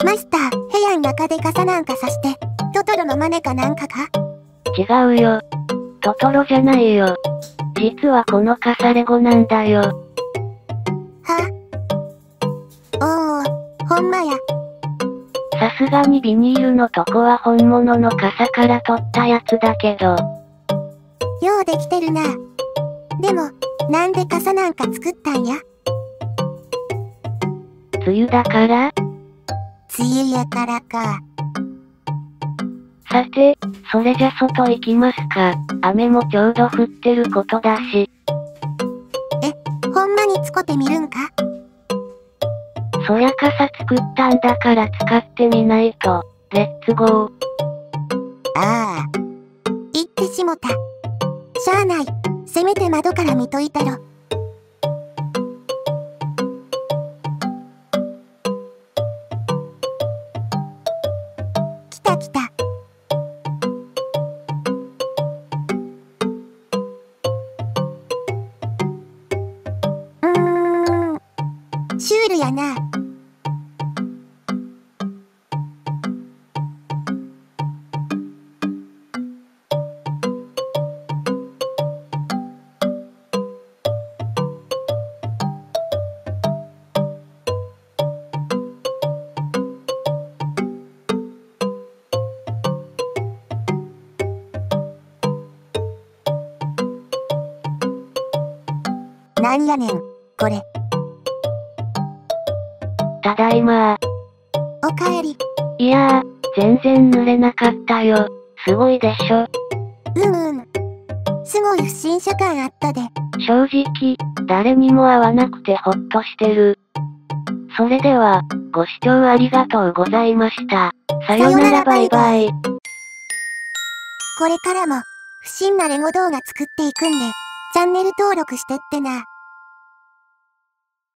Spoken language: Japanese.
マスター、部屋ん中で傘なんかさして、トトロの真似かなんかか？ 違うよ。トトロじゃないよ。実はこの傘レゴなんだよ。 は？おお、ほんまや。 さすがにビニールのとこは本物の傘から取ったやつだけど。 ようできてるな。でも、なんで傘なんか作ったんや？ 梅雨だから？ 梅雨やからか。 さて、それじゃ外行きますか。雨もちょうど降ってることだし。 ほんまに使ってみるんか？ そりゃ傘作ったんだから使ってみないと。レッツゴー。 ああ。言ってしもた。しゃあない。せめて窓から見といたろ。来た来た。シュールやな。なんやねん、これ。 ただいまー。 おかえり。 いやー、全然濡れなかったよ。すごいでしょ。 すごい不審者感あったで。 正直、誰にも会わなくてほっとしてる。それでは、ご視聴ありがとうございました。さよならバイバイ。 これからも、不審なレゴ動画作っていくんで、チャンネル登録してってな。